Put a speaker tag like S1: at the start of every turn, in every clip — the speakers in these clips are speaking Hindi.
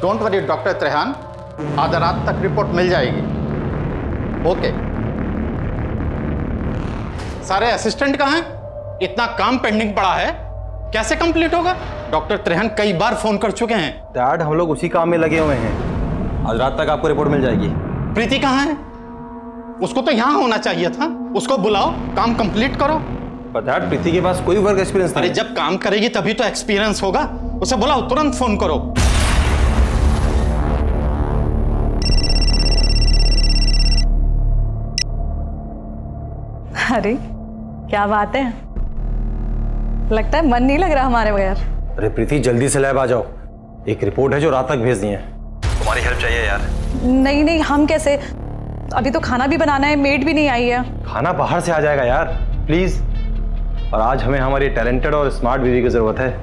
S1: डोंट वरी डॉक्टर त्रेहान, आधा रात तक रिपोर्ट मिल जाएगी। ओके। सारे असिस्टेंट कहाँ हैं? इतना काम पेंडिंग पड़ा है, कैसे कंप्लीट होगा? डॉक्टर त्रेहान कई बार फोन कर चुके हैं।
S2: डैड, हम लोग उसी काम में लगे हुए हैं। आज रात तक आपको रिपोर्ट मिल जाएगी।
S1: प्रीति कहाँ है? उसको तो यहाँ होना चाहिए था। उसको बुलाओ, काम कंप्लीट करो।
S2: पर डैड, प्रीति के पास कोई वर्क एक्सपीरियंस नहीं।
S1: अरे जब काम करेगी तभी तो एक्सपीरियंस होगा। उसे बुलाओ, तुरंत फोन करो।
S3: अरे क्या बात है, लगता है मन नहीं लग रहा हमारे बगैर।
S2: अरे प्रीति, जल्दी से लैब आ जाओ। एक रिपोर्ट है जो रात तक भेजनी है। तुम्हारी हेल्प चाहिए यार।
S3: नहीं नहीं, हम कैसे? अभी तो खाना भी बनाना है, मेड भी नहीं आई है।
S2: खाना बाहर से आ जाएगा यार, प्लीज। और आज हमें हमारी टैलेंटेड और स्मार्ट बीवी की जरूरत है।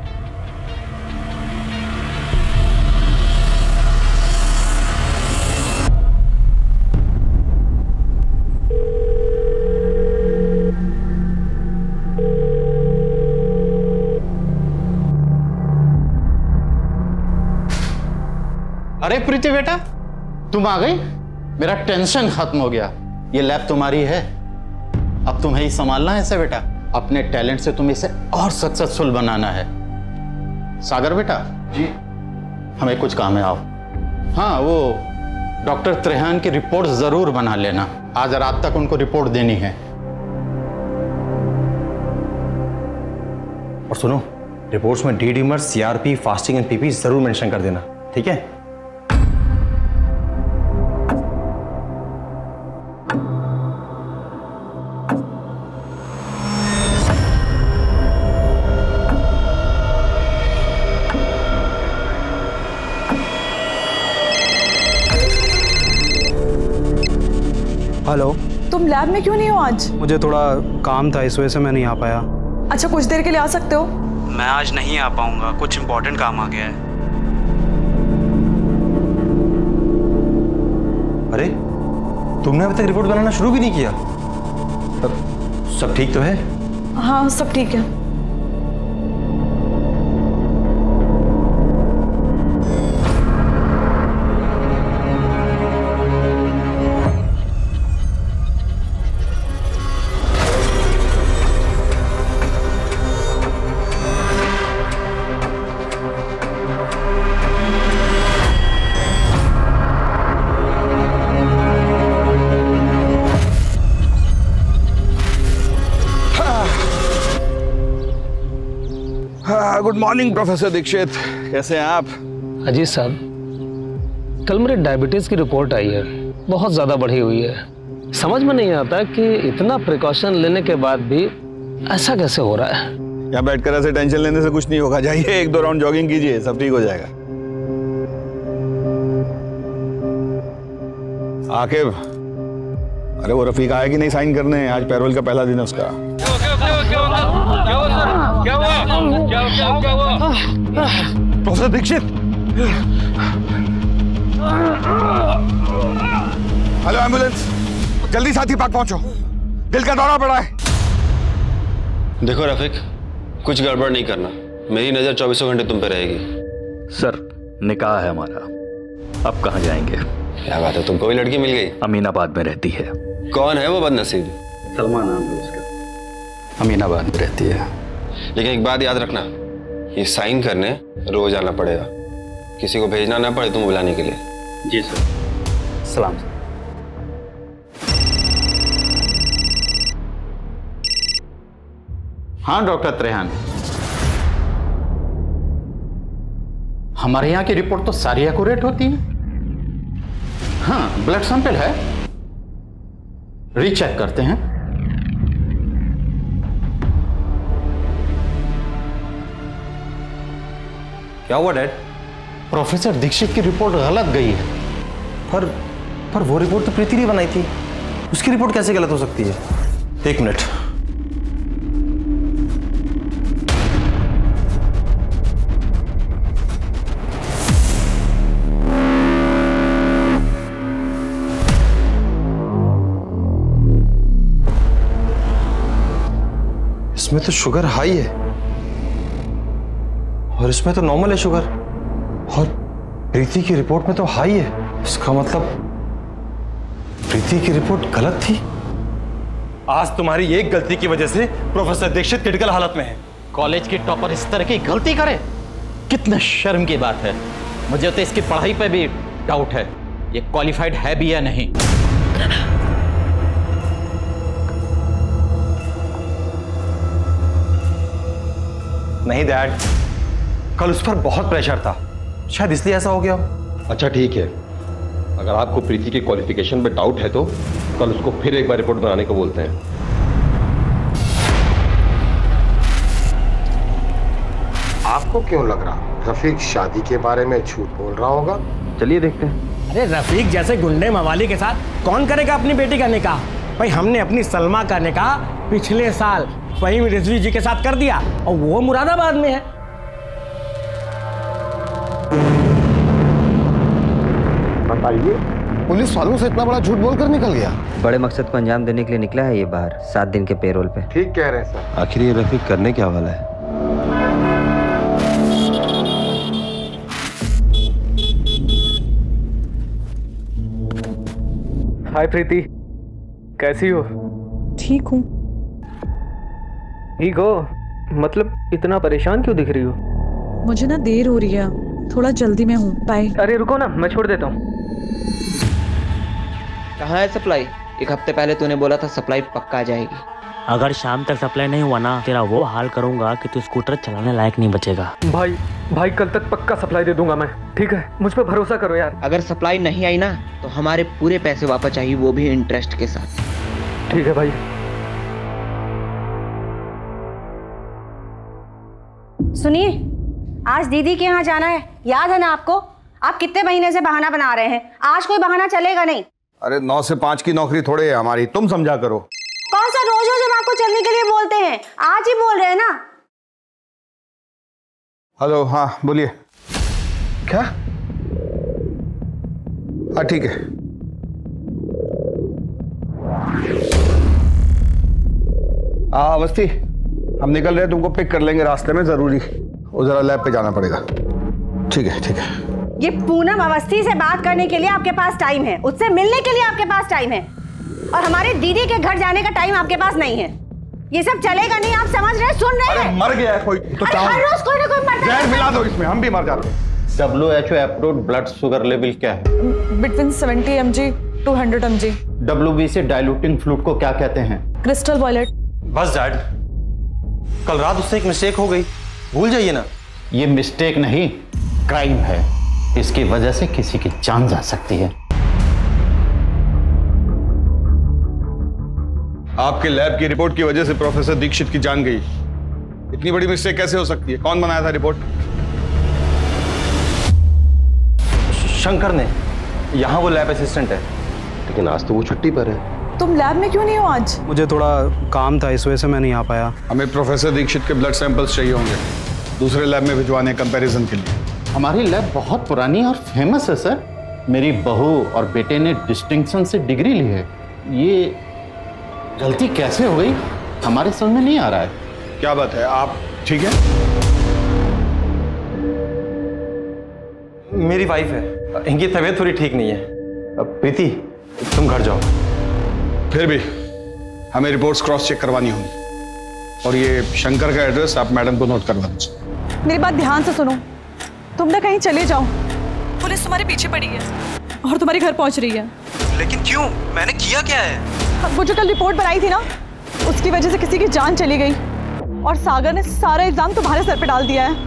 S1: अरे प्रीति बेटा, तुम आ गई। मेरा टेंशन खत्म हो गया। ये लैब तुम्हारी है, अब तुम्हें ही संभालना है इसे बेटा। अपने टैलेंट से तुम इसे और सक्सेसफुल बनाना है। सागर बेटा जी, हमें कुछ काम है, आओ। हाँ, वो डॉक्टर त्रेहान की रिपोर्ट जरूर बना लेना। आज रात तक उनको रिपोर्ट देनी है।
S2: और सुनो, रिपोर्ट्स में D dimer, CRP, fasting and PP जरूर मेंशन कर देना, ठीक है?
S4: हेलो।
S3: तुम लैब में क्यों नहीं हो आज?
S4: मुझे थोड़ा काम था, इस वजह से मैं नहीं आ पाया।
S3: अच्छा, कुछ देर के लिए आ सकते हो?
S4: मैं आज नहीं आ पाऊंगा, कुछ इम्पोर्टेंट काम आ गया है।
S2: अरे, तुमने अभी तक रिपोर्ट बनाना शुरू भी नहीं किया? सब ठीक तो है?
S3: हाँ, सब ठीक है।
S5: गुड मॉर्निंग प्रोफेसर दीक्षित, कैसे हैं आप?
S6: अजीत साहब, कल मेरे डायबिटीज की रिपोर्ट आई है, बहुत ज्यादा बढ़ी हुई है। समझ में नहीं आता कि इतना प्रिकॉशन लेने के बाद भी ऐसा कैसे हो रहा है।
S5: यहाँ बैठकर ऐसे टेंशन लेने से कुछ नहीं होगा। जाइए, 1-2 राउंड जॉगिंग कीजिए, सब ठीक हो जाएगा। आकिब, अरे वो रफीक आया कि नहीं साइन करने? आज पैरोल का पहला दिन है उसका। प्रोफेसर दीक्षित, हेलो एम्बुलेंस, जल्दी साथी पार्क पहुंचो, दिल का दौरा पड़ा है।
S7: देखो रफीक, कुछ गड़बड़ नहीं करना, मेरी नजर 24 घंटे तुम पे रहेगी।
S8: सर, निकाह है हमारा, अब कहाँ जाएंगे?
S7: क्या बात है, तुमको भी लड़की मिल गई?
S8: अमीनाबाद में रहती है।
S7: कौन है वो बदनसीब?
S8: सलमान नाम है उसका,
S1: अमीनाबाद में रहती है।
S7: लेकिन एक बात याद रखना, ये साइन करने रोज आना पड़ेगा, किसी को भेजना ना पड़े तुम बुलाने के लिए।
S8: जी सर।
S2: सलाम।
S1: हाँ डॉक्टर त्रेहान, हमारे यहाँ की रिपोर्ट तो सारी एक्यूरेट होती है। हाँ, ब्लड सैंपल है, रीचेक करते हैं।
S2: क्या हुआ डैड?
S1: प्रोफेसर दीक्षित की रिपोर्ट गलत गई है।
S2: पर वो रिपोर्ट तो प्रीति ने बनाई थी, उसकी रिपोर्ट कैसे गलत हो सकती है? एक मिनट। इसमें तो शुगर हाई है और इसमें तो नॉर्मल है शुगर, प्रीति की रिपोर्ट में तो हाई है, इसका मतलब प्रीति की रिपोर्ट गलत थी।
S9: आज तुम्हारी एक गलती की वजह से प्रोफेसर दीक्षित क्रिटिकल हालत में है।
S1: कॉलेज की टॉपर इस तरह की गलती करे, कितना शर्म की बात है। मुझे तो इसकी पढ़ाई पे भी डाउट है, ये क्वालिफाइड है भी या नहीं।
S2: नहीं डैड, कल उस पर बहुत प्रेशर था, शायद इसलिए ऐसा हो गया हो।
S10: अच्छा ठीक है, अगर आपको प्रीति के क्वालिफिकेशन पे डाउट है तो कल उसको फिर एक बार रिपोर्ट बनाने को बोलते हैं।
S11: आपको क्यों लग रहा रफीक शादी के बारे में झूठ बोल रहा होगा?
S10: चलिए देखते हैं।
S9: अरे रफीक जैसे गुंडे मवाली के साथ कौन करेगा अपनी बेटी का निकाह? भाई हमने अपनी सलमा का निकाह पिछले साल फहीम रिजवी जी के साथ कर दिया और वो मुरादाबाद में है।
S11: बताइए, पुलिस वालों से इतना बड़ा झूठ बोलकर निकल गया?
S12: बड़े मकसद को अंजाम देने के लिए निकला है ये बाहर 7 दिन के पेरोल पे।
S11: ठीक कह रहे हैं सर।
S10: आखिर ये रफीक करने क्या वाला है?
S6: हाय प्रीति, कैसी हो?
S3: ठीक हूँ।
S6: ठीक हो? मतलब इतना परेशान क्यों दिख रही हो?
S3: मुझे ना देर हो रही है, थोड़ा जल्दी में हूँ। बाय।
S6: अरे रुको ना, मैं छोड़ देता हूँ।
S12: कहाँ है सप्लाई? एक हफ्ते पहले तूने बोला था सप्लाई पक्का आ जाएगी।
S13: अगर शाम तक सप्लाई नहीं हुआ ना, तेरा वो हाल करूंगा कि तू स्कूटर चलाने लायक नहीं बचेगा।
S6: भाई कल तक पक्का सप्लाई दे दूंगा मैं, ठीक है? मुझ पर भरोसा करो यार।
S12: अगर सप्लाई नहीं आई ना तो हमारे पूरे पैसे वापस चाहिए, वो भी इंटरेस्ट के साथ।
S6: ठीक है भाई।
S14: सुनिए, आज दीदी के यहाँ जाना है, याद है ना आपको? आप कितने महीने से बहाना बना रहे हैं, आज कोई बहाना चलेगा नहीं।
S5: अरे 9 से 5 की नौकरी थोड़े है हमारी, तुम समझा करो।
S14: कौन सा रोज रोज हम आपको चलने के लिए बोलते हैं, आज ही बोल रहे हैं ना।
S5: हेलो, हाँ बोलिए। क्या? हाँ ठीक है। हाँ अवस्थी, हम निकल रहे हैं, तुमको पिक कर लेंगे रास्ते में, जरूरी वो जरा लैब पे जाना पड़ेगा। ठीक है ठीक है।
S14: ये पूनम अवस्थी से बात करने के लिए आपके पास टाइम है, उससे मिलने के लिए आपके पास टाइम है, और हमारे दीदी के घर जाने का टाइम आपके पास नहीं है। ये सब चलेगा नहीं, आप समझ रहे, सुन रहे हैं?
S5: मर गया है कोई तो
S14: हर रोज कोई ना कोई मरता है।
S5: जहर मिला दो इसमें, हम भी मर जाते हैं।
S1: WHO approved blood sugar level क्या है?
S3: Between 70 mg to 100 mg।
S1: WBC diluting fluid को क्या कहते हैं?
S3: Crystal violet.
S2: बस डैड, कल रात उससे एक मिस्टेक हो गई, भूल जाइए ना।
S1: ये मिस्टेक नहीं, क्राइम है। इसकी वजह से किसी की जान जा सकती है।
S5: आपके लैब की रिपोर्ट की वजह से प्रोफेसर दीक्षित की जान गई। इतनी बड़ी मिस्टेक कैसे हो सकती है? कौन बनाया था रिपोर्ट?
S2: शंकर ने, यहाँ वो लैब असिस्टेंट है।
S10: लेकिन आज तो वो छुट्टी पर है।
S3: तुम लैब में क्यों नहीं हो आज?
S4: मुझे थोड़ा काम था, इस वजह से मैं नहीं आ पाया।
S5: हमें प्रोफेसर दीक्षित के ब्लड सैंपल्स चाहिए होंगे, दूसरे लैब में भिजवाने कंपैरिजन के लिए।
S1: हमारी लैब बहुत पुरानी और फेमस है सर। मेरी बहू और बेटे ने डिस्टिंक्शन से डिग्री ली है। ये गलती कैसे हो गई हमारे समझ में नहीं आ रहा है।
S5: क्या बात है, आप ठीक है?
S2: मेरी वाइफ है, इनकी तबीयत थोड़ी ठीक नहीं है। अब प्रीति तुम घर जाओ।
S5: फिर भी हमें रिपोर्ट्स क्रॉस चेक करवानी होंगी, और ये शंकर का एड्रेस आप मैडम को नोट करवा दीजिए।
S3: मेरी बात ध्यान से सुनो, तुम ना कहीं चले जाओ, पुलिस तुम्हारे पीछे पड़ी है और तुम्हारे घर पहुंच रही है।
S9: लेकिन क्यों? मैंने किया क्या है?
S3: वो जो कल रिपोर्ट बनाई थी ना, उसकी वजह से किसी की जान चली गई, और सागर ने सारा इल्जाम तुम्हारे सर पे डाल दिया है।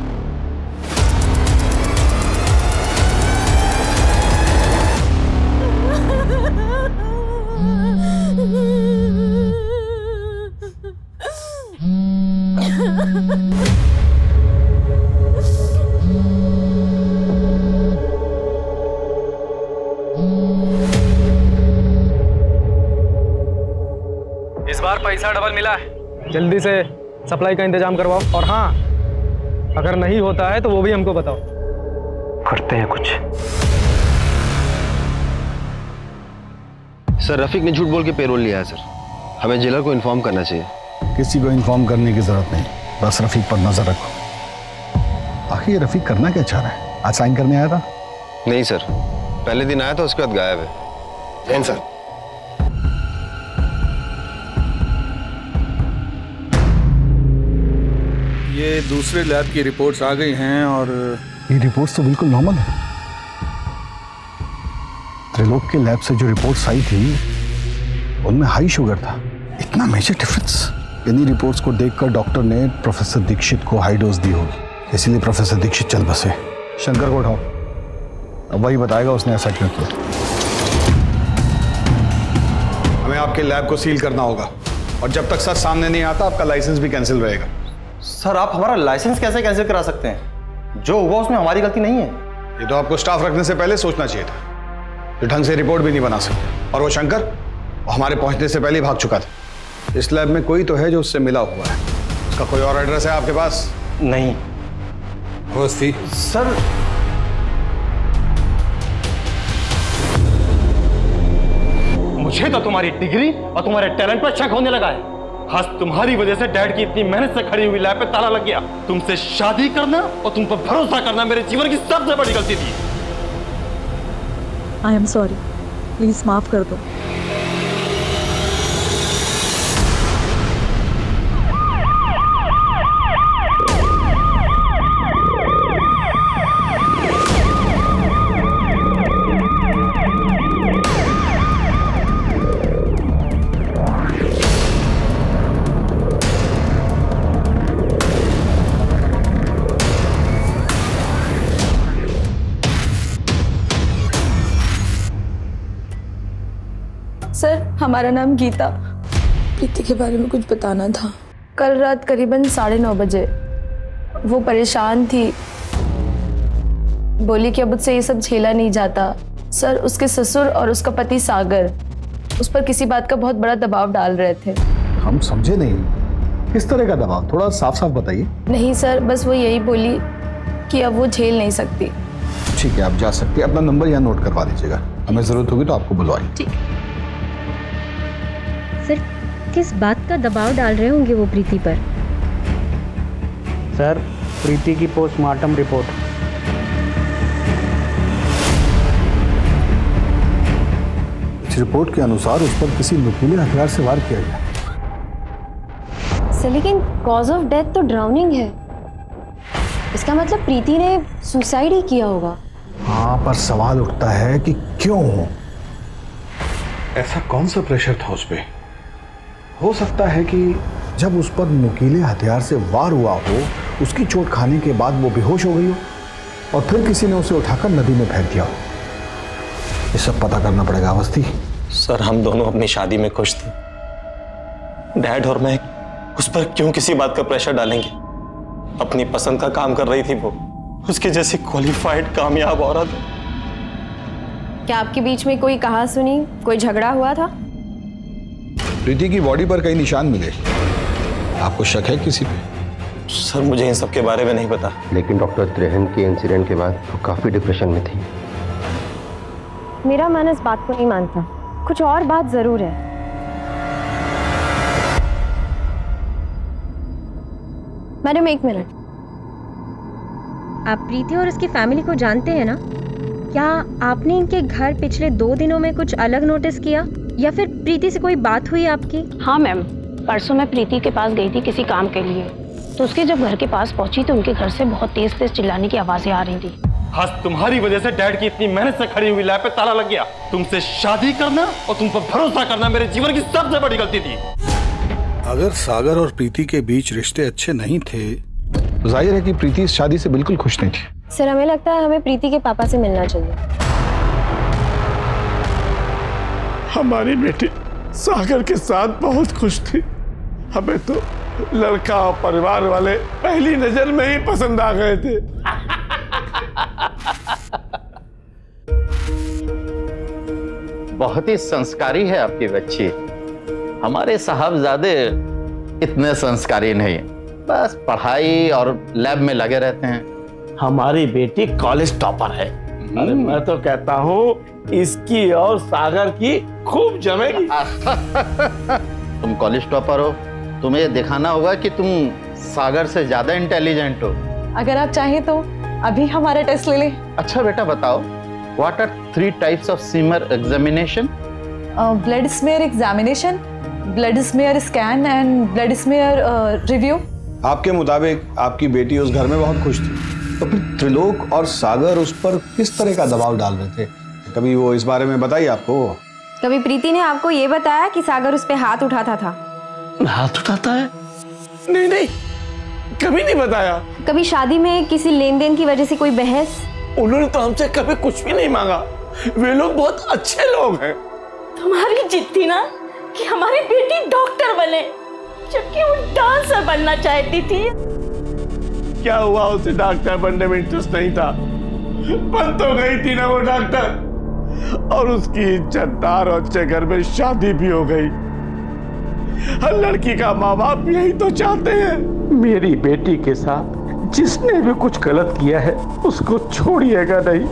S6: इस बार पैसा डबल मिला है, जल्दी से सप्लाई का इंतजाम करवाओ। और हाँ, अगर नहीं होता है तो वो भी हमको बताओ, करते हैं कुछ।
S7: सर रफीक ने झूठ बोल के पेरोल लिया है सर, हमें जेलर को इन्फॉर्म करना चाहिए।
S5: किसी को इन्फॉर्म करने की जरूरत नहीं, बस रफीक पर नजर रखो। आखिर ये रफीक करना क्या चाह रहा है? आज साइन करने आया था,
S7: नहीं सर, पहले दिन आया था, उसके बाद गायब है।
S11: जैन सर,
S5: ये दूसरे लैब की रिपोर्ट्स आ गई हैं और ये रिपोर्ट्स तो बिल्कुल नॉर्मल है। त्रिलोक के लैब से जो रिपोर्ट्स आई थी उनमें हाई शुगर था। इतना मेजर डिफरेंस? इन्हीं रिपोर्ट्स को देखकर डॉक्टर ने प्रोफेसर दीक्षित को हाई डोज दी होगी, इसीलिए प्रोफेसर दीक्षित चल बसे। शंकर को उठाओ, अब वही बताएगा उसने ऐसा क्यों किया। हमें आपके लैब को सील करना होगा और जब तक सच सामने नहीं आता आपका लाइसेंस भी कैंसिल रहेगा।
S2: सर आप हमारा लाइसेंस कैसे कैंसिल करा सकते हैं? जो हुआ उसमें हमारी गलती नहीं है।
S5: ये तो आपको स्टाफ रखने से पहले सोचना चाहिए था। जो ढंग से रिपोर्ट भी नहीं बना सकते। और वो शंकर, वो हमारे पहुंचने से पहले ही भाग चुका था। इस लैब में कोई तो है जो उससे मिला हुआ है। उसका कोई और एड्रेस है आपके पास?
S2: नहीं।
S5: अवस्थी
S2: सर, मुझे तो तुम्हारी डिग्री और तुम्हारे टैलेंट पर शक होने लगा है। आज तुम्हारी वजह से डैड की इतनी मेहनत से खड़ी हुई लैब पे ताला लग गया। तुमसे शादी करना और तुम पर भरोसा करना मेरे जीवन की सबसे बड़ी गलती थी।
S3: आई एम सॉरी, प्लीज माफ कर दो।
S15: सर, हमारा नाम गीता। प्रीति के बारे में कुछ बताना था। कल रात करीबन 9:30 बजे वो परेशान थी, बोली कि अब उससे ये सब झेला नहीं जाता। सर, उसके ससुर और उसका पति सागर उस पर किसी बात का बहुत बड़ा दबाव डाल रहे थे।
S5: हम समझे नहीं, किस तरह का दबाव? थोड़ा साफ साफ बताइए।
S15: नहीं सर, बस वो यही बोली कि अब वो झेल नहीं सकती।
S5: ठीक है, आप जा सकती है। अपना नंबर यहाँ नोट करवा दीजिएगा, हमें जरूरत होगी तो आपको बुलवाएंगे।
S15: ठीक।
S16: सर, किस बात का दबाव डाल रहे होंगे वो प्रीति पर?
S4: सर, प्रीति की पोस्टमार्टम रिपोर्ट।
S5: इस रिपोर्ट के अनुसार उस पर किसी नुकीले हथियार से वार किया गया।
S16: सर, लेकिन कॉज ऑफ डेथ तो ड्राउनिंग है। इसका मतलब प्रीति ने सुसाइड ही किया होगा।
S5: हाँ, पर सवाल उठता है कि क्यों? ऐसा कौन सा प्रेशर था उस पे? हो सकता है कि जब उस पर नुकीले हथियार से वार हुआ हो, उसकी चोट खाने के बाद वो बेहोश हो गई हो और फिर किसी ने उसे उठाकर नदी में फेंक दिया हो। ये सब पता करना पड़ेगा। अवस्थी
S2: सर, हम दोनों अपनी शादी में खुश थे। डैड और मैं उस पर क्यों किसी बात का प्रेशर डालेंगे? अपनी पसंद का काम कर रही थी वो, उसके जैसी क्वालिफाइड कामयाब औरत।
S15: क्या आपके बीच में कोई कहा सुनी, कोई झगड़ा हुआ था?
S5: प्रीति की बॉडी पर कई निशान मिले। आपको शक है किसी पे?
S2: सर, मुझे इन सब के बारे में नहीं पता।
S11: लेकिन डॉक्टर त्रेहन के इंसिडेंट के बाद वो काफी डिप्रेशन में थी।
S16: मेरा मन इस बात को नहीं मानता। कुछ और बात जरूर है।
S15: मैडम, 1 मिनट।
S16: आप प्रीति और उसकी फैमिली को जानते हैं ना? क्या आपने इनके घर पिछले 2 दिनों में कुछ अलग नोटिस किया या फिर प्रीति से कोई बात हुई आपकी?
S17: हाँ मैम, परसों मैं प्रीति के पास गई थी किसी काम के लिए, तो उसके जब घर के पास पहुंची तो उनके घर से बहुत तेज तेज चिल्लाने की आवाजें आ रही थी।
S2: आज तुम्हारी वजह से डैड की इतनी मेहनत से खड़ी हुई लैब पे ताला लग गया। तुमसे शादी करना और तुम पर भरोसा करना मेरे जीवन की सबसे बड़ी गलती थी।
S5: अगर सागर और प्रीति के बीच रिश्ते अच्छे नहीं थे तो जाहिर है कि प्रीति इस शादी से बिल्कुल खुश नहीं थी।
S16: सर, हमें लगता है हमें प्रीति के पापा से मिलना चाहिए।
S18: हमारी बेटी सागर के साथ बहुत खुश थी। हमें तो लड़का और परिवार वाले पहली नजर में ही पसंद आ गए थे।
S1: बहुत ही संस्कारी है आपकी बच्ची। हमारे साहबजादे इतने संस्कारी नहीं, बस पढ़ाई और लैब में लगे रहते हैं।
S18: हमारी बेटी कॉलेज टॉपर है। अरे मैं तो कहता हूँ इसकी और सागर की खूब जमेगी।
S1: तुम कॉलेज टॉपर हो, तुम्हें ये दिखाना होगा कि तुम सागर से ज्यादा इंटेलिजेंट हो।
S3: अगर आप चाहें तो अभी हमारा टेस्ट ले लें।
S1: अच्छा बेटा बताओ, What are 3 types of smear examination?
S3: Blood smear examination, blood smear scan and blood smear review.
S5: आपके मुताबिक आपकी बेटी उस घर में बहुत खुश थी, तो फिर त्रिलोक और सागर उस पर किस तरह का दबाव डाल रहे थे? कभी वो इस बारे में बताइए आपको?
S16: कभी प्रीति ने आपको ये बताया कि सागर उस पे हाथ उठाता था?
S18: हाथ उठाता है? नहीं नहीं, कभी नहीं बताया।
S16: कभी शादी में किसी लेन देन की वजह से कोई बहस?
S18: उन्होंने तो हमसे कभी कुछ भी नहीं मांगा। वे लोग बहुत अच्छे लोग हैं।
S17: तुम्हारी जिद थी ना कि हमारी बेटी डॉक्टर बने, जबकि वो डांसर बनना चाहती थी।
S18: क्या हुआ, उसे डॉक्टर बनने में इंटरेस्ट नहीं था? बन तो गई थी ना वो डॉक्टर, और उसकी इज्जतदार और अच्छे घर में शादी भी हो गई। हर लड़की का माँ बाप यही तो चाहते हैं। मेरी बेटी के साथ जिसने भी कुछ गलत किया है उसको छोड़िएगा नहीं।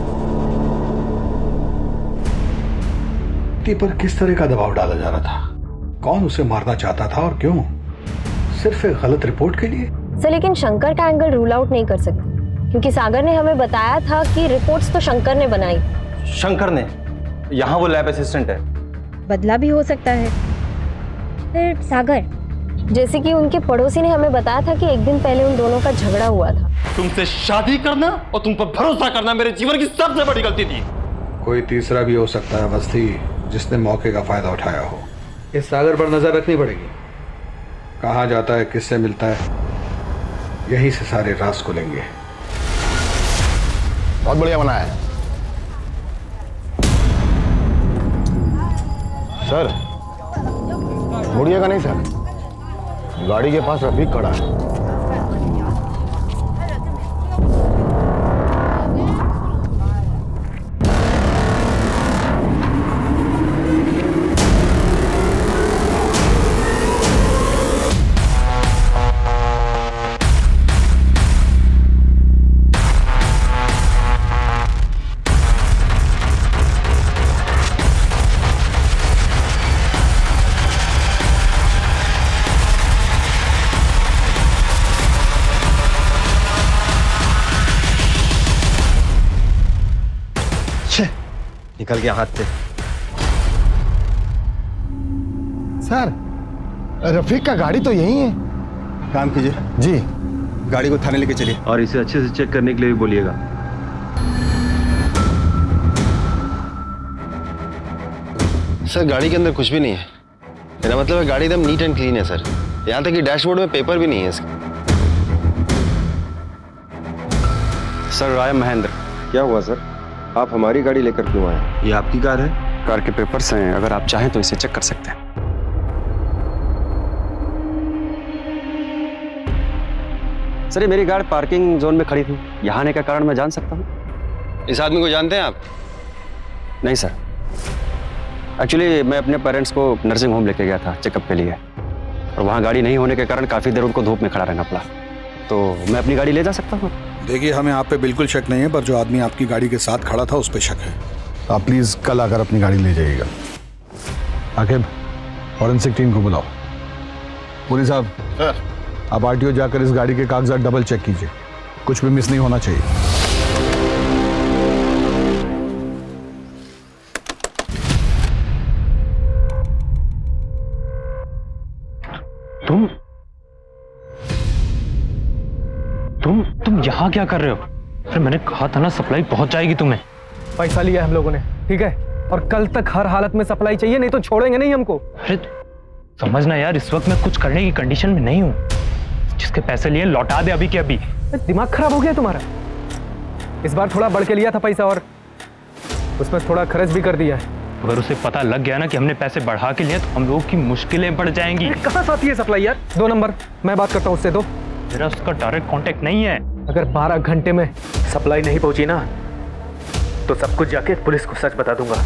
S5: पर किस तरह का दबाव डाला जा रहा था? कौन उसे मारना चाहता था और क्यों? सिर्फ एक गलत रिपोर्ट के लिए?
S16: सर, लेकिन शंकर का एंगल रूल आउट नहीं कर सकते, क्योंकि सागर ने हमें बताया था कि रिपोर्ट्स तो शंकर ने बनाई।
S2: शंकर ने? यहाँ वो लैब असिस्टेंट है।
S16: बदला भी हो सकता है। फिर सागर, जैसे कि उनके पड़ोसी ने हमें बताया था कि एक दिन पहले उन दोनों का झगड़ा हुआ था।
S2: तुमसे शादी करना और तुम पर भरोसा करना मेरे जीवन की सबसे बड़ी गलती थी।
S5: कोई तीसरा भी हो सकता है बस्ती, जिसने मौके का फायदा उठाया हो।
S8: इस सागर पर नजर रखनी पड़ेगी।
S5: कहाँ जाता है, किससे मिलता है, यहीं से सारे राज खुलेंगे।
S11: बहुत बढ़िया बना है सर। मुड़िएगा नहीं सर, गाड़ी के पास रफीक खड़ा है।
S2: निकल गया हाथ से।
S11: सर, रफीक का गाड़ी तो यही है।
S2: काम कीजिए
S11: जी,
S2: गाड़ी को थाने लेके चलिए
S10: और इसे अच्छे से चेक करने के लिए भी बोलिएगा।
S7: सर गाड़ी के अंदर कुछ भी नहीं है। मेरा मतलब है गाड़ी एकदम नीट एंड क्लीन है सर। यहाँ तक कि डैशबोर्ड में पेपर भी नहीं है इसका।
S10: Sir I am Mahendra. क्या हुआ सर, आप हमारी गाड़ी लेकर क्यों आए?
S7: ये आपकी कार है?
S10: कार के पेपर्स हैं, अगर आप चाहें तो इसे चेक कर सकते हैं। सर ये मेरी गाड़ी पार्किंग जोन में खड़ी थी, यहाँ आने का कारण मैं जान सकता हूँ?
S7: इस आदमी को जानते हैं आप?
S10: नहीं सर, एक्चुअली मैं अपने पेरेंट्स को नर्सिंग होम लेके गया था चेकअप के लिए, और वहाँ गाड़ी नहीं होने के कारण काफ़ी देर उनको धूप में खड़ा रहना पड़ा। तो मैं अपनी गाड़ी ले जा सकता हूँ?
S5: देखिए, हमें आप पे बिल्कुल शक नहीं है, पर जो आदमी आपकी गाड़ी के साथ खड़ा था उस पर शक है। आप प्लीज कल आकर अपनी गाड़ी ले जाइएगा। आकिब, फॉरेंसिक टीम को बुलाओ। पुलिस साहब, आप आरटीओ जाकर इस गाड़ी के कागजात डबल चेक कीजिए, कुछ भी मिस नहीं होना चाहिए।
S6: तुम यहाँ क्या कर रहे हो? अरे मैंने कहा था ना सप्लाई पहुंच जाएगी तुम्हें।
S9: पैसा लिया हम लोगों ने, ठीक है, और कल तक हर हालत में सप्लाई चाहिए, नहीं तो छोड़ेंगे नहीं हमको।
S6: अरे समझना यार, इस वक्त मैं कुछ करने की कंडीशन में नहीं हूँ। जिसके पैसे लिए लौटा दे अभी के अभी।
S9: दिमाग खराब हो गया तुम्हारा? इस बार थोड़ा बढ़ के लिया था पैसा और उसमें थोड़ा खर्च भी कर दिया है।
S6: अगर उसे पता लग गया ना कि हमने पैसे बढ़ा के लिए तो हम लोगों की मुश्किलें बढ़ जाएंगी।
S9: कहाँ से आती है सप्लाई यार? 2 नंबर, मैं बात करता हूँ उससे। दो,
S6: मेरा उसका डायरेक्ट कांटेक्ट नहीं है।
S9: अगर 12 घंटे में सप्लाई नहीं पहुंची ना तो सब कुछ जाके पुलिस को सच बता दूंगा।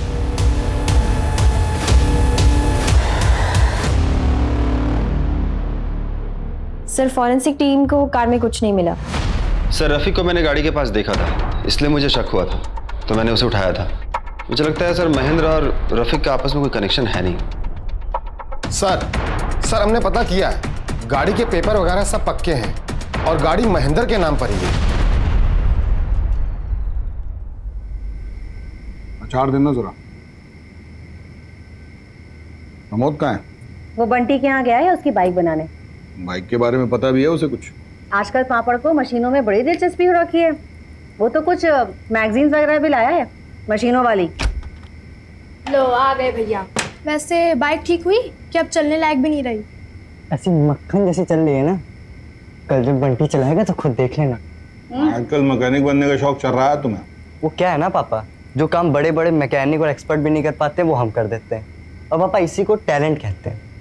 S16: सर फॉरेंसिक टीम को कार में कुछ नहीं मिला।
S7: सर रफीक को मैंने गाड़ी के पास देखा था, इसलिए मुझे शक हुआ था, तो मैंने उसे उठाया था। मुझे लगता है सर महेंद्र और रफीक का आपस में कोई कनेक्शन है नहीं।
S11: सर हमने पता किया है, गाड़ी के पेपर वगैरह सब पक्के हैं और गाड़ी महेंद्र के नाम पर ही है।
S5: अचार देना जरा। प्रमोद कहाँ है?
S14: वो बंटी के यहाँ गया है उसकी बाइक बनाने।
S5: बाइक के बारे में पता भी है उसे कुछ?
S14: आजकल पापड़ को मशीनों में बड़ी दिलचस्पी हो रखी है। वो तो कुछ मैगजीन्स वगैरह भी लाया है मशीनों वाली।
S15: लो आ गए भैया। वैसे बाइक ठीक हुई कि अब चलने लायक भी नहीं रही?
S19: ऐसी मक्खन जैसी चल रही है ना, कल जब बंटी चलाएगा तो खुद देख लेना।
S5: आजकल मैकेनिक बनने का शौक चल रहा है तुम्हें?
S19: वो क्या है ना पापा, जो काम बड़े बड़े मैकेनिक और एक्सपर्ट भी नहीं कर पाते वो हम कर देते हैं, और पापा इसी को टैलेंट कहते हैं।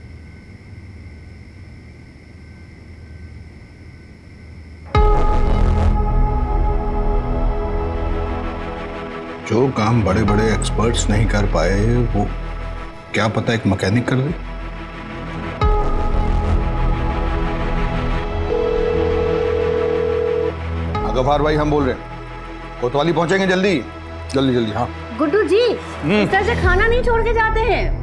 S5: जो काम बड़े बड़े एक्सपर्ट्स नहीं कर पाए वो क्या पता एक मैकेनिक कर दे। गफार भाई हम बोल रहे हैं, कोतवाली पहुंचेंगे जल्दी जल्दी जल्दी। हाँ
S14: गुड्डू जी, इस तरह से खाना नहीं छोड़ के जाते हैं।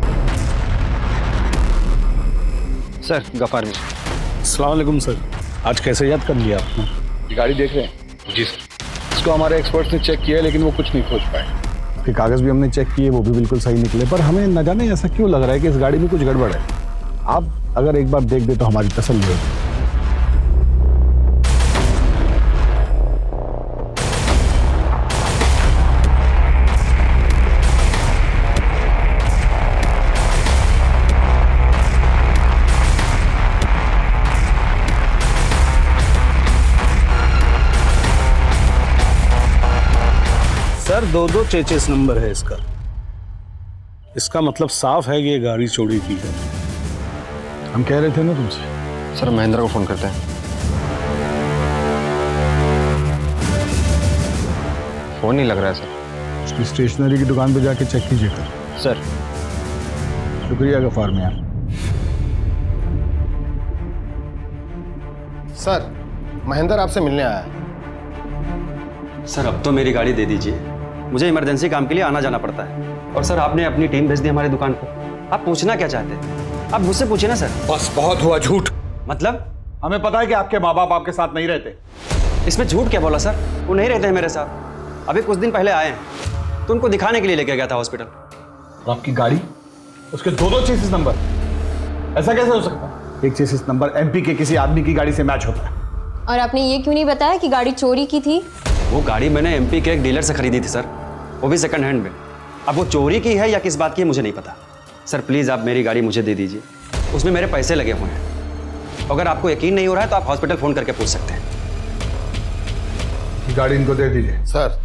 S10: सर गफार में।
S5: अस्सलाम वालेकुम सर, आज कैसे याद कर लिया आपने?
S11: ये गाड़ी देख रहे हैं? जी सर। इसको हमारे एक्सपर्ट्स ने चेक किया लेकिन वो कुछ नहीं खोज पाए।
S5: उसके कागज भी हमने चेक किए, वो भी बिल्कुल सही निकले, पर हमें न जाने ऐसा क्यों लग रहा है कि इस गाड़ी में कुछ गड़बड़ है। आप अगर एक बार देख दे तो हमारी तसल्ली होगी।
S20: सर 2-2 चेचेस नंबर है इसका। इसका मतलब साफ है कि ये गाड़ी चोरी की है।
S5: हम कह रहे थे ना तुमसे।
S7: सर महेंद्र को फोन करते हैं। फोन नहीं लग रहा है सर।
S5: उसकी स्टेशनरी की दुकान पे जाके चेक कीजिएगा।
S7: सर
S5: शुक्रिया गफार मियां।
S11: सर महेंद्र आपसे मिलने आया है।
S10: सर अब तो मेरी गाड़ी दे दीजिए, मुझे इमरजेंसी काम के लिए आना जाना पड़ता है। और सर आपने अपनी टीम भेज दी हमारी दुकान पर। आप पूछना क्या चाहते हैं? आप मुझसे पूछिए ना सर।
S5: बस बहुत हुआ झूठ।
S10: मतलब?
S20: हमें पता है कि आपके माँ बाप आपके साथ नहीं रहते।
S10: इसमें झूठ क्या बोला सर? वो नहीं रहते हैं मेरे साथ। अभी कुछ दिन पहले आए हैं तो उनको दिखाने के लिए लेके गया था हॉस्पिटल।
S20: और आपकी गाड़ी, उसके 2-2 चेसिस नंबर, ऐसा कैसे हो सकता है? एक चेसिस नंबर एमपी के किसी आदमी की गाड़ी से मैच होता है।
S16: और आपने ये क्यों नहीं बताया कि गाड़ी चोरी की थी?
S10: वो गाड़ी मैंने एमपी के एक डीलर से खरीदी थी सर, वो भी सेकंड हैंड में। अब वो चोरी की है या किस बात की है मुझे नहीं पता। सर प्लीज़ आप मेरी गाड़ी मुझे दे दीजिए, उसमें मेरे पैसे लगे हुए हैं। अगर आपको यकीन नहीं हो रहा है तो आप हॉस्पिटल फ़ोन करके पूछ सकते हैं।
S5: गाड़ी इनको दे दीजिए।
S11: सर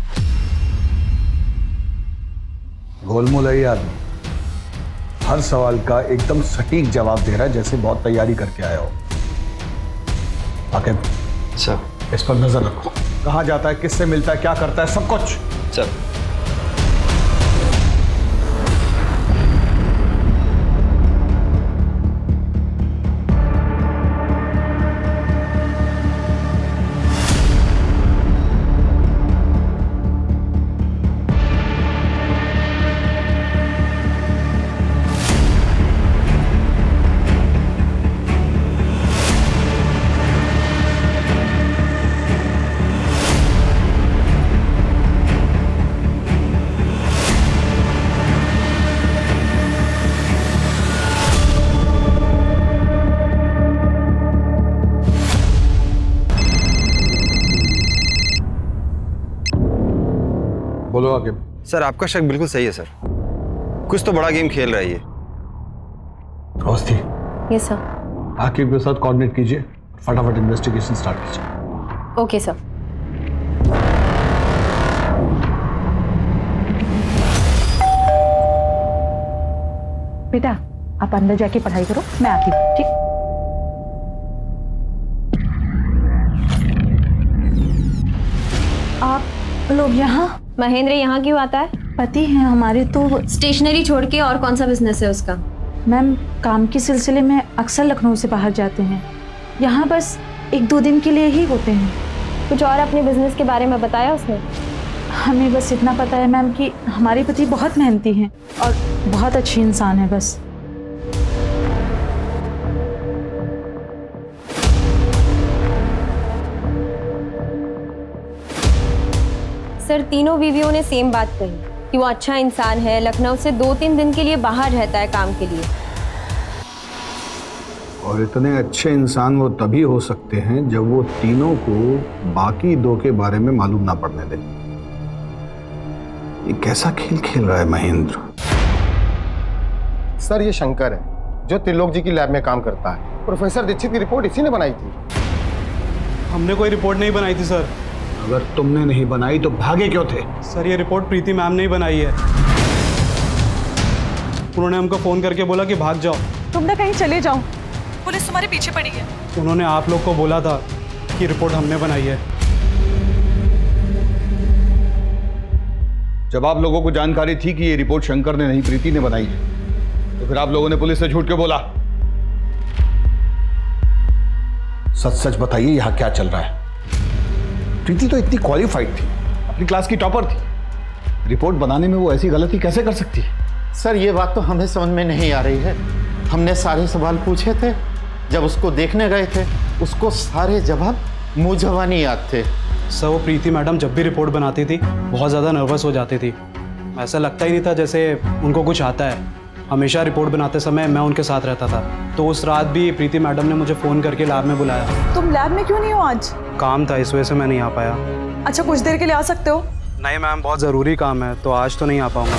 S5: गोलमोल है ये आदमी, हर सवाल का एकदम सटीक जवाब दे रहा है, जैसे बहुत तैयारी करके आया हो। आके
S10: सर
S5: इस पर नजर रखो, कहाँ जाता है, किससे मिलता है, क्या करता है, सब कुछ।
S10: सर
S5: बोलो आगे।
S7: सर आपका शक बिल्कुल सही है सर, कुछ तो बड़ा गेम खेल रहा है ये।
S5: औस्ती,
S16: यस सर।
S5: आकिब के साथ कोऑर्डिनेट कीजिए, फटाफट इन्वेस्टिगेशन स्टार्ट कीजिए।
S16: Okay sir.
S3: बेटा आप अंदर जाके पढ़ाई करो, मैं आती हूँ। ठीक। आप लोग यहाँ?
S16: महेंद्र यहाँ क्यों आता है?
S15: पति हैं हमारे, तो
S16: स्टेशनरी छोड़ के और कौन सा बिजनेस है उसका?
S15: मैम काम के सिलसिले में अक्सर लखनऊ से बाहर जाते हैं, यहाँ बस 1-2 दिन के लिए ही होते हैं।
S16: कुछ और अपने बिजनेस के बारे में बताया उसने?
S15: हमें बस इतना पता है मैम कि हमारे पति बहुत मेहनती हैं और बहुत अच्छी इंसान है बस।
S16: सर तीनों बीवियों ने सेम बात कही, कि वो अच्छा इंसान है, लखनऊ से 2-3 दिन के लिए बाहर रहता है काम के लिए।
S5: और इतने अच्छे इंसान वो तभी हो सकते हैं जब वो तीनों को बाकी दो के बारे में मालूम ना पड़ने दें। ये कैसा खेल खेल रहा है महेंद्र?
S11: सर ये शंकर है जो त्रिलोक जी की लैब में काम करता है। प्रोफेसर दीक्षित की रिपोर्ट इसी ने बनाई थी।
S4: हमने कोई रिपोर्ट नहीं बनाई थी सर।
S5: अगर तुमने नहीं बनाई तो भागे क्यों थे?
S4: सर ये रिपोर्ट प्रीति मैम ने ही बनाई है। उन्होंने हमको फोन करके बोला कि भाग जाओ,
S3: तुम ना कहीं चले जाओ, पुलिस तुम्हारे पीछे पड़ी है।
S4: उन्होंने आप लोग को बोला था कि रिपोर्ट हमने बनाई है।
S20: जब आप लोगों को जानकारी थी कि ये रिपोर्ट शंकर ने नहीं प्रीति ने बनाई है, तो फिर आप लोगों ने पुलिस से झूठ क्यों बोला?
S5: सच सच बताइए यहां क्या चल रहा है? प्रीति तो इतनी क्वालिफाइड थी, अपनी क्लास की टॉपर थी, रिपोर्ट बनाने में वो ऐसी गलती कैसे कर सकती है?
S1: सर ये बात तो हमें समझ में नहीं आ रही है। हमने सारे सवाल पूछे थे, जब उसको देखने गए थे उसको सारे जवाब मुंह जबानी याद थे।
S4: सर वो प्रीति मैडम जब भी रिपोर्ट बनाती थी बहुत ज़्यादा नर्वस हो जाती थी। ऐसा लगता ही नहीं था जैसे उनको कुछ आता है। हमेशा रिपोर्ट बनाते समय मैं उनके साथ रहता था। तो उस रात भी प्रीति मैडम ने मुझे फ़ोन करके लैब में बुलाया।
S3: तुम लैब में क्यों नहीं हो आज?
S4: काम था, इस वजह से मैं नहीं आ पाया।
S3: अच्छा कुछ देर के लिए आ सकते हो?
S4: नहीं मैम, बहुत ज़रूरी काम है, तो आज तो नहीं आ पाऊँगा।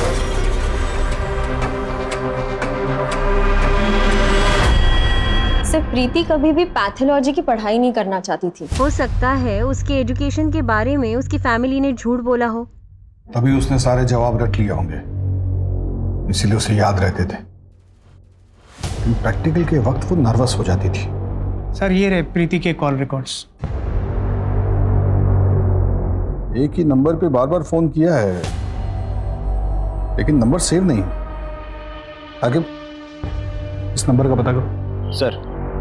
S16: सिर्फ प्रीति कभी भी पैथोलॉजी की पढ़ाई नहीं करना चाहती थी। हो सकता है उसके एजुकेशन के बारे में उसकी फैमिली ने झूठ बोला हो,
S5: तभी उसने सारे जवाब रट लिए होंगे, इसीलिए उसे याद रहते थे। प्रैक्टिकल के वक्त वो नर्वस हो जाती थी।
S4: सर ये रहे प्रीति के कॉल रिकॉर्ड्स।
S5: एक ही नंबर पे बार बार फोन किया है, लेकिन नंबर सेव नहीं। आगे इस नंबर का पता करो।
S10: सर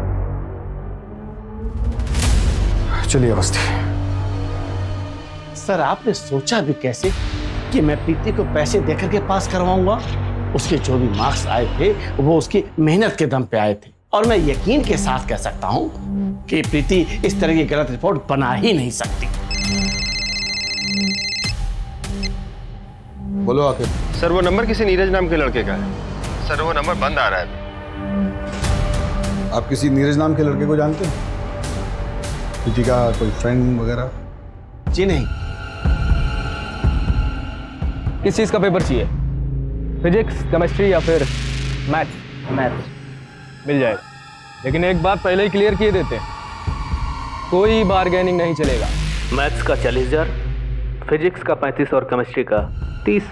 S5: चलिए अवस्थी।
S18: सर आपने सोचा भी कैसे कि मैं प्रीति को पैसे देकर के पास करवाऊंगा? उसके जो भी मार्क्स आए थे वो उसकी मेहनत के दम पे आए थे, और मैं यकीन के साथ कह सकता हूं कि प्रीति इस तरह की गलत रिपोर्ट बना ही नहीं सकती।
S5: बोलो आखिर।
S7: सर वो नंबर किसी नीरज नाम के लड़के का है। सर वो नंबर बंद आ रहा है।
S5: आप किसी नीरज नाम के लड़के को जानते हैं? प्रीति का कोई फ्रेंड वगैरह?
S18: जी नहीं।
S6: किस चीज़ का पेपर चाहिए? फिजिक्स, केमिस्ट्री या फिर मैथ्स?
S18: मैथ्स
S6: मिल जाएगा, लेकिन एक बात पहले ही क्लियर किए देते हैं, कोई बार्गेनिंग नहीं चलेगा।
S8: मैथ्स का 40,000, फिजिक्स का 35 और केमिस्ट्री का 30।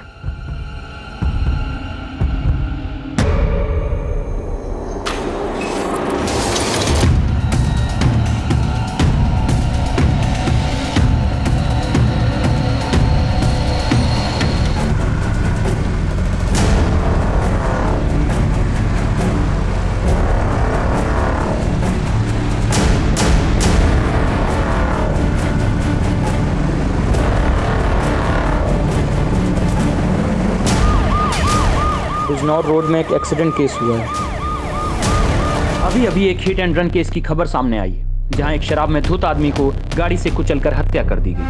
S21: बिजनौर रोड में एक एक्सीडेंट केस हुआ है।
S22: अभी अभी एक हिट एंड रन केस की खबर सामने आई है, जहां एक शराब में धुत आदमी को गाड़ी से कुचलकर हत्या कर दी गई।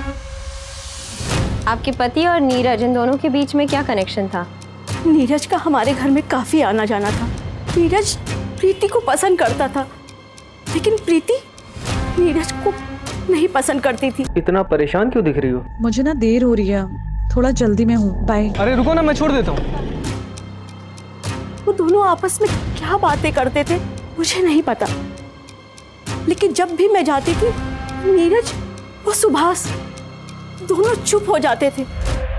S16: आपके पति और नीरज, इन दोनों के बीच में क्या कनेक्शन था?
S3: नीरज का हमारे घर में काफी आना जाना था। नीरज प्रीति को पसंद करता था, लेकिन प्रीति नीरज को नहीं पसंद करती थी।
S6: इतना परेशान क्यों दिख रही हो?
S3: मुझे ना देर हो रही है, थोड़ा जल्दी में हूँ, बाय।
S6: अरे रुको ना, मैं छोड़ देता हूँ।
S3: वो दोनों आपस में क्या बातें करते थे मुझे नहीं पता, लेकिन जब भी मैं जाती थी नीरज और सुभाष दोनों चुप हो जाते थे।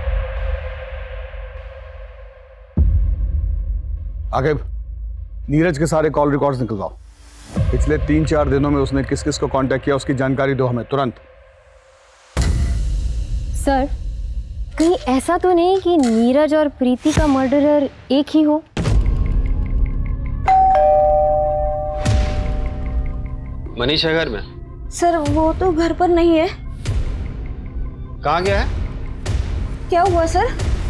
S5: आगे नीरज के सारे कॉल रिकॉर्ड्स निकलवाओ। पिछले 3-4 दिनों में उसने किस किस को कांटेक्ट किया उसकी जानकारी दो हमें तुरंत।
S16: सर कहीं ऐसा तो नहीं कि नीरज और प्रीति का मर्डरर एक ही हो?
S7: मनीष है घर में?
S14: सर वो तो घर पर नहीं है।
S7: कहाँ गया है?
S14: क्या हुआ सर?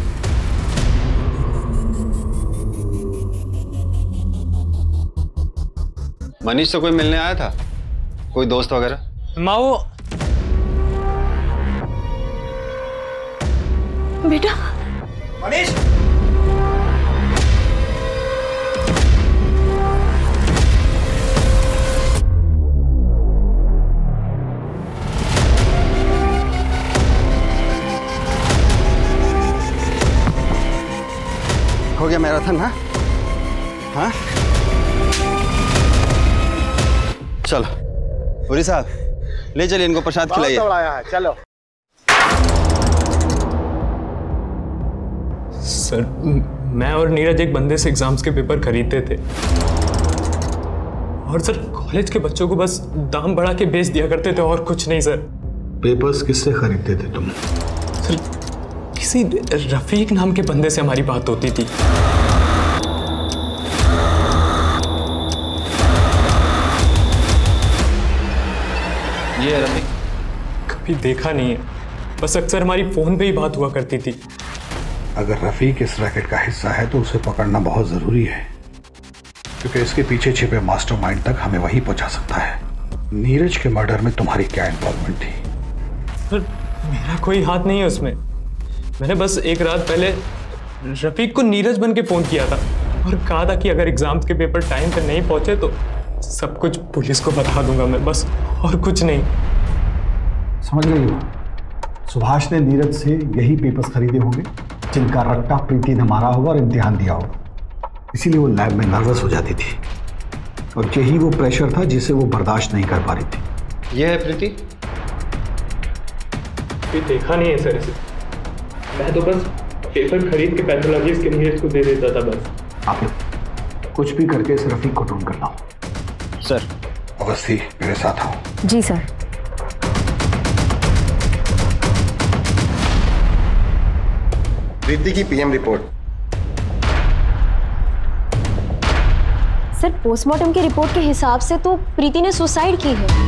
S7: मनीष से कोई मिलने आया था? कोई दोस्त वगैरह?
S6: माओ
S3: बेटा
S12: मनीष,
S7: हो गया मैराथन? हाँ हाँ, चलो पुरी साहब ले चलिए इनको, प्रसाद खिलाइए।
S18: चलो
S13: सर, मैं और नीरज एक बंदे से एग्जाम्स के पेपर खरीदते थे और सर कॉलेज के बच्चों को बस दाम बढ़ा के बेच दिया करते थे और कुछ नहीं सर।
S5: पेपर्स किससे खरीदते थे तुम?
S13: सर किसी रफीक नाम के बंदे से हमारी बात होती थी।
S7: ये रफीक
S13: कभी देखा नहीं है, बस अक्सर हमारी फोन पे ही बात हुआ करती थी।
S5: अगर रफीक इस रैकेट का हिस्सा है तो उसे पकड़ना बहुत जरूरी है, क्योंकि इसके पीछे छिपे मास्टरमाइंड तक हमें वही पहुंचा सकता है। नीरज के मर्डर में तुम्हारी क्या इन्वॉल्वमेंट थी?
S13: सर मेरा कोई हाथ नहीं है उसमें। मैंने बस एक रात पहले रफीक को नीरज बन के फोन किया था और कहा था कि अगर एग्जाम्स के पेपर टाइम पे नहीं पहुंचे तो सब कुछ पुलिस को बता दूंगा मैं, बस और कुछ नहीं।
S5: समझ रही हो? सुभाष ने नीरज से यही पेपर्स खरीदे होंगे जिनका रट्टा प्रीति ने मारा होगा और इम्तिहान दिया होगा। इसीलिए वो लैब में नर्वस हो जाती थी और यही वो प्रेशर था जिसे वो बर्दाश्त नहीं कर पा रही थी।
S7: ये है प्रीति?
S13: ये देखा नहीं है सर इसे। मैं तो बस पेपर खरीद के पैथोलॉजिस्ट के नीरज को दे देता था बस।
S5: आप लोग कुछ भी करके इस रफीक को ढूंढ कर लाओ।
S7: सर।
S5: अवस्थी मेरे साथ आओ।
S15: जी सर।
S11: प्रीति की पीएम रिपोर्ट।
S16: सर पोस्टमार्टम की रिपोर्ट के हिसाब से तो प्रीति ने सुसाइड की है।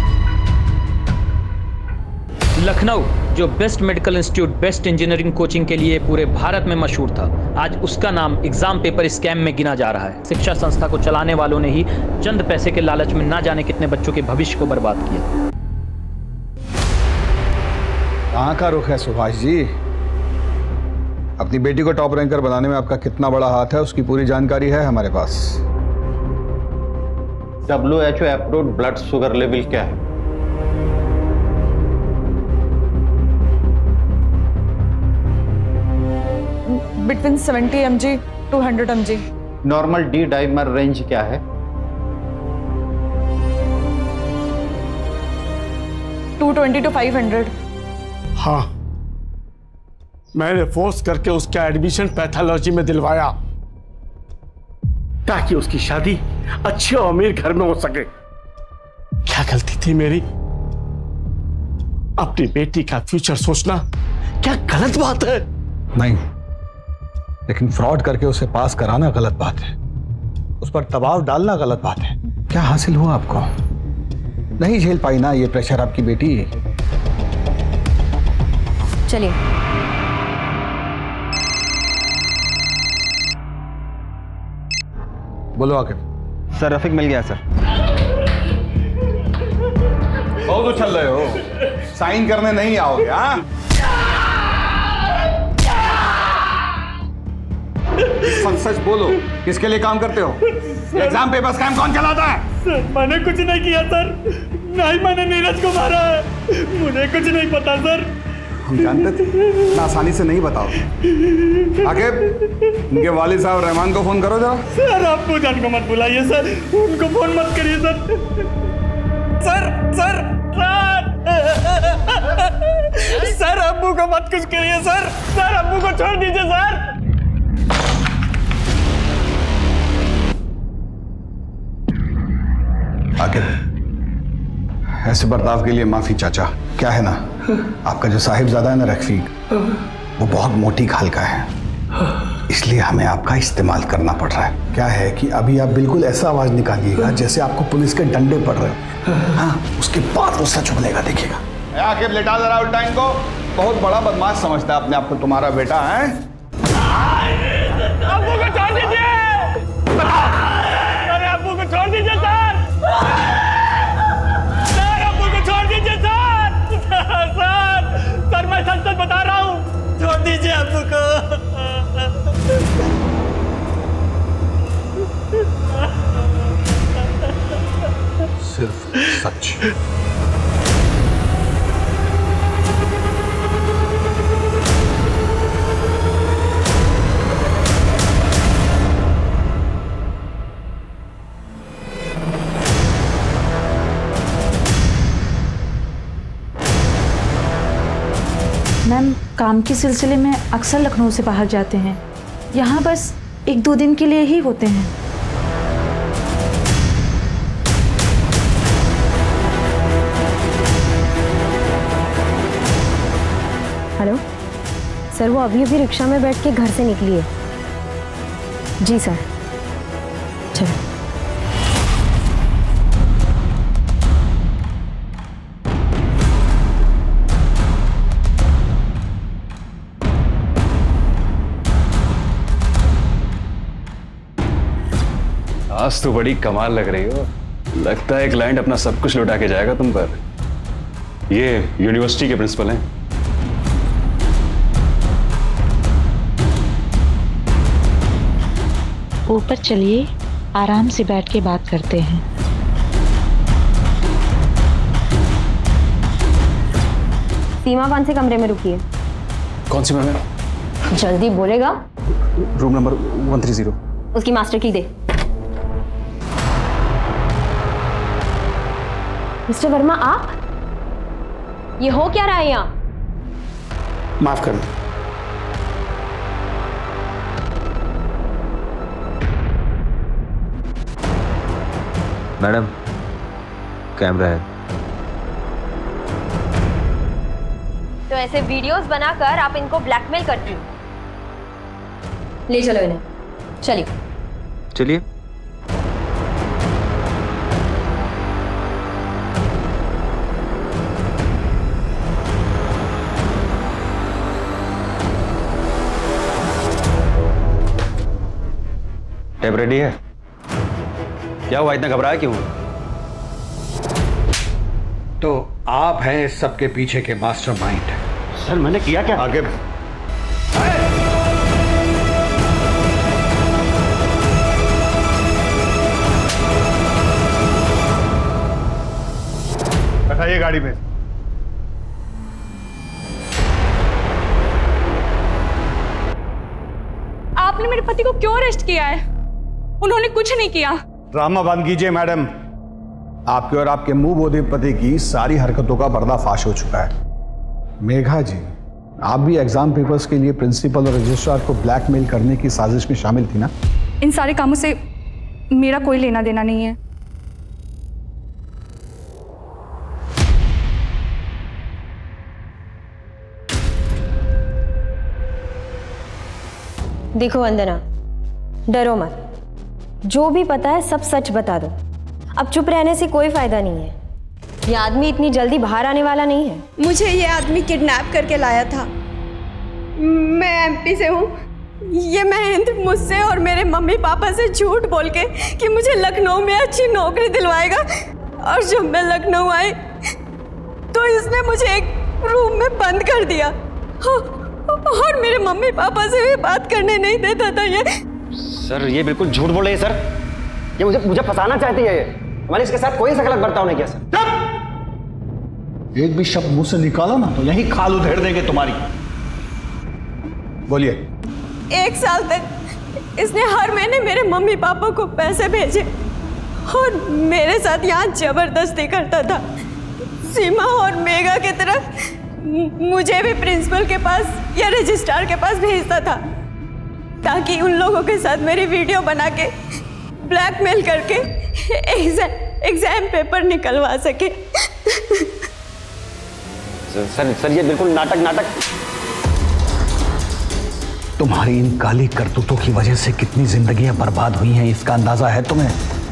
S22: लखनऊ जो best medical institute, best engineering coaching के लिए पूरे भारत में मशहूर था, आज उसका नाम एग्जाम पेपर स्कैम में गिना जा रहा है। शिक्षा संस्था को चलाने वालों ने ही चंद पैसे के लालच में ना जाने कितने बच्चों के भविष्य को बर्बाद किया।
S5: कहाँ का रुख है सुभाष जी? अपनी बेटी को टॉप रैंकर बनाने में आपका कितना बड़ा हाथ है उसकी पूरी जानकारी है हमारे पास।
S1: WHO approved blood sugar level क्या है?
S15: Between 70 mg to 100 mg।
S1: Normal D dimer range क्या है?
S15: 220 to 500।
S18: हाँ, मैंने फोर्स करके उसका एडमिशन पैथोलॉजी में दिलवाया ताकि उसकी शादी अच्छे और अमीर घर में हो सके। क्या गलती थी मेरी? अपनी बेटी का फ्यूचर सोचना क्या गलत बात है?
S5: नहीं, लेकिन फ्रॉड करके उसे पास कराना गलत बात है। उस पर दबाव डालना गलत बात है। क्या हासिल हुआ आपको? नहीं झेल पाई ना ये प्रेशर आपकी बेटी?
S16: चलिए।
S5: बोलो आके।
S7: सर रफीक मिल गया सर।
S20: बहुत उछल रहे हो, साइन करने नहीं आओगे? हाँ, सच सच बोलो, किसके लिए काम करते हो? एग्जाम पेपर स्कैम कौन चलाता है?
S13: सर मैंने कुछ नहीं किया सर, ना ही मैंने नीरज को मारा है, मुझे कुछ नहीं पता सर।
S20: हम जानते थे, इतना आसानी से नहीं बताओ। आके उनके वालिद साहब रहमान को फोन करो जरा।
S13: सर आप पूजन को मत बुलाइए सर, उनको फोन मत करिए sir. Sir sir sir sir अब्बू को मत कुछ करिए सर, सर अब्बू को छोड़ दीजिए सर।
S5: आके ऐसे बर्ताव के लिए माफी चाचा। क्या है ना, आपका जो साहिबजादा है ना रफीक, वो बहुत मोटी खाल का है, इसलिए हमें आपका इस्तेमाल करना पड़ रहा है। क्या है कि अभी आप बिल्कुल ऐसा आवाज निकालिएगा जैसे आपको पुलिस के डंडे पड़ रहे हैं। हाँ, उसके बाद वो सच उगलेगा, देखिएगा।
S20: आखिर लेटा जरा उल्टा इनको, बहुत बड़ा बदमाश समझता है अपने आप को तुम्हारा बेटा है।
S13: अब्बू को छोड़ दीजिए, अरे अब्बू को छोड़ दीजिए सर, सर अब्बू को छोड़ दीजिए सर, सर सर मैं सच सच बता रहा हूँ, छोड़ दीजिए अब्बू को।
S5: सिर्फ सच।
S12: मैम, काम के सिलसिले में अक्सर लखनऊ से बाहर जाते हैं। यहाँ बस 1-2 दिन के लिए ही होते हैं।
S16: हेलो सर, वो अभी अभी रिक्शा में बैठ के घर से निकली है। जी सर। चलो।
S10: आज तो बड़ी कमाल लग रही हो। लगता है क्लाइंट अपना सब कुछ लौटा के जाएगा तुम पर। ये यूनिवर्सिटी के प्रिंसिपल हैं।
S12: ऊपर चलिए, आराम से बैठ के बात करते हैं।
S16: सीमा कौन से कमरे में रुकी है?
S10: कौन सी मैम?
S16: जल्दी बोलेगा।
S10: Room number 130।
S16: उसकी मास्टर की दे। मिस्टर वर्मा, आप ये हो क्या रहा है यहाँ?
S20: माफ कर दो।
S7: मैडम, कैमरा है।
S16: तो ऐसे वीडियोस बनाकर आप इनको ब्लैकमेल करती हो? ले चलो इन्हें। चलिए।
S7: चलिए। टेप रेडी है? क्या हुआ, इतना घबराया क्यों?
S5: तो आप हैं इस सबके पीछे के मास्टरमाइंड।
S20: सर मैंने किया क्या?
S5: आगे
S20: बैठाइए गाड़ी में।
S3: आपने मेरे पति को क्यों अरेस्ट किया है? उन्होंने कुछ नहीं किया।
S5: ड्रामा बंद कीजिए मैडम। आपके और आपके मुंह बोधे पति की सारी हरकतों का पर्दाफाश हो चुका है। मेघा जी, आप भी एग्जाम पेपर्स के लिए प्रिंसिपल और रजिस्ट्रार को ब्लैकमेल करने की साजिश में शामिल थी ना?
S3: इन सारे कामों से मेरा कोई लेना देना नहीं है।
S16: देखो वंदना, डरो मत। जो भी पता है सब सच बता दो। अब चुप रहने से कोई फायदा नहीं है। ये आदमी इतनी जल्दी बाहर आने वाला नहीं है।
S3: मुझे ये आदमी किडनैप करके लाया था। मैं एमपी से हूँ। ये महेंद्र मुझसे और मेरे मम्मी पापा से झूठ बोल के कि मुझे लखनऊ में अच्छी नौकरी दिलवाएगा, और जब मैं लखनऊ आई तो इसने मुझे एक रूम में बंद कर दिया और मेरे मम्मी पापा से भी बात करने नहीं देता था। ये
S10: सर, ये बिल्कुल झूठ बोल रही है सर। ये मुझे फंसाना चाहती है। मैंने इसके साथ कोई गलत बर्ताव नहीं किया सर।
S5: एक भी शब्द मुंह से निकाला ना तो यही खाल उधेड़ देंगे तुम्हारी। बोलिए।
S3: 1 साल तक इसने हर महीने मेरे मम्मी पापा को पैसे भेजे और मेरे साथ यहाँ जबरदस्ती करता था। सीमा और मेघा की तरह मुझे भी प्रिंसिपल के पास या रजिस्ट्रार के पास भेजता था, ताकि उन लोगों के साथ मेरी वीडियो बना के ब्लैकमेल करके एग्जाम पेपर निकलवा सके।
S10: सर ये बिल्कुल नाटक।
S5: तुम्हारी इन काली करतूतों की वजह से कितनी जिंदगियां बर्बाद हुई हैं, इसका अंदाजा है तुम्हें?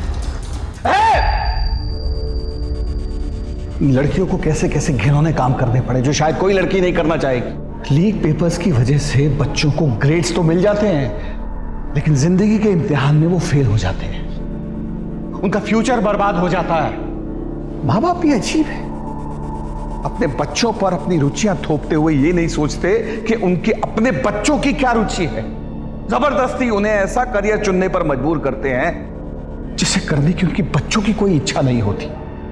S5: लड़कियों को कैसे कैसे घिनौने काम करने पड़े जो शायद कोई लड़की नहीं करना चाहेगी। लीक पेपर्स की वजह से बच्चों को ग्रेड्स तो मिल जाते हैं, लेकिन जिंदगी के इम्तिहान में वो फेल हो जाते हैं, उनका फ्यूचर बर्बाद हो जाता है। माँ बाप भी अजीब है, अपने बच्चों पर अपनी रुचियां थोपते हुए ये नहीं सोचते कि उनके अपने बच्चों की क्या रुचि है। जबरदस्ती उन्हें ऐसा करियर चुनने पर मजबूर करते हैं जिसे करने की उनकी बच्चों की कोई इच्छा नहीं होती।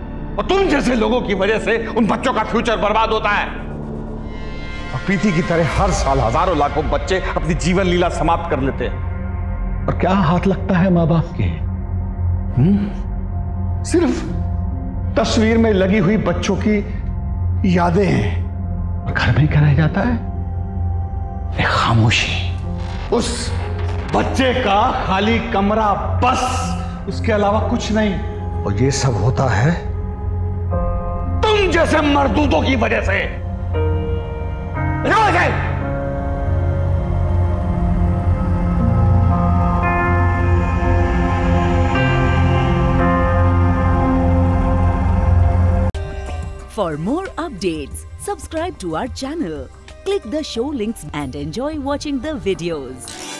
S20: और तुम जैसे लोगों की वजह से उन बच्चों का फ्यूचर बर्बाद होता है। और प्रीति की तरह हर साल हजारों लाखों बच्चे अपनी जीवन लीला समाप्त कर लेते हैं। और क्या हाथ लगता है मां बाप के? सिर्फ तस्वीर में लगी हुई बच्चों की यादें हैं। और घर में क्या रह जाता है? एक खामोशी, उस बच्चे का खाली कमरा, बस, उसके अलावा कुछ नहीं। और ये सब होता है तुम जैसे मर्दूदों की वजह से।
S2: For more updates, subscribe to our channel, click the show links and enjoy watching the videos.